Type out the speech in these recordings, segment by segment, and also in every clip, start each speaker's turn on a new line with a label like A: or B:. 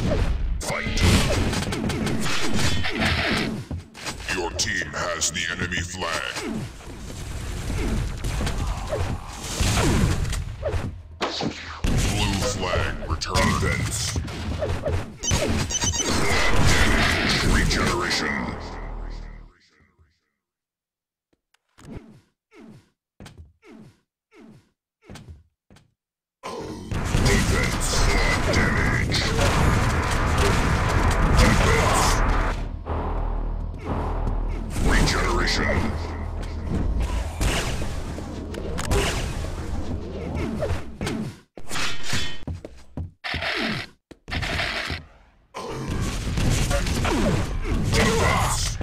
A: Fight. Your team has the enemy flag. Blue flag return. Defense. Regeneration. Defense. Damage. Defense. Regeneration. Defense.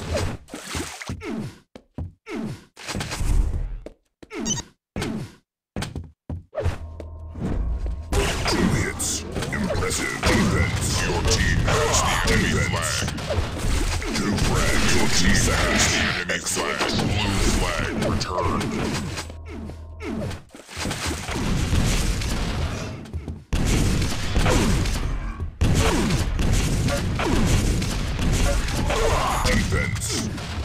A: Two hits. Impressive defense. Your team has the enemy flag. Two frags. Your team has the enemy flag. Blue flag returned. Defense.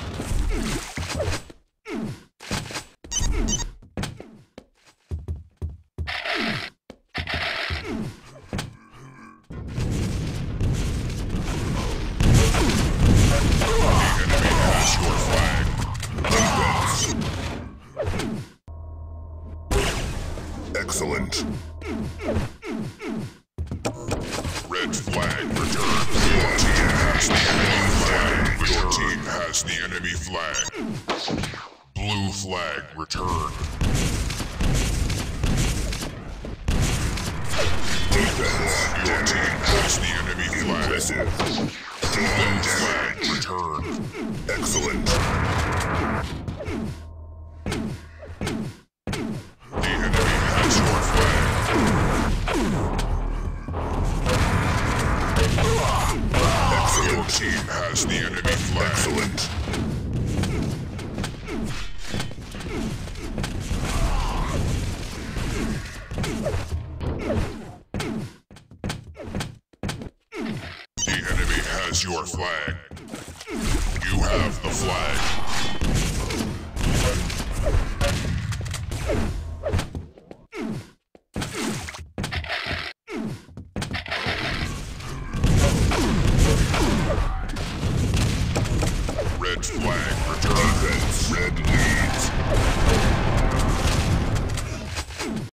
A: Excellent. Red flag returned. Your team has the enemy flag. Your team has the enemy flag. Blue flag returned. Defense. Your team has the enemy flag. Impressive. Blue flag returned. Excellent. The enemy has your flag. Excellent. Your team has the enemy flag. Excellent. The enemy has your flag. You have the flag.